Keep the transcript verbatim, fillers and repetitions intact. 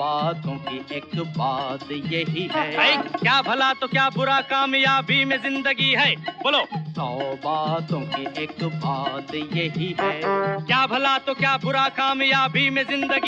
बातों की एक बात यही है। भाई क्या भला तो क्या बुरा कामयाबी में जिंदगी है, बोलो। सौ बातों की एक बात यही है। क्या भला तो क्या बुरा कामयाबी में जिंदगी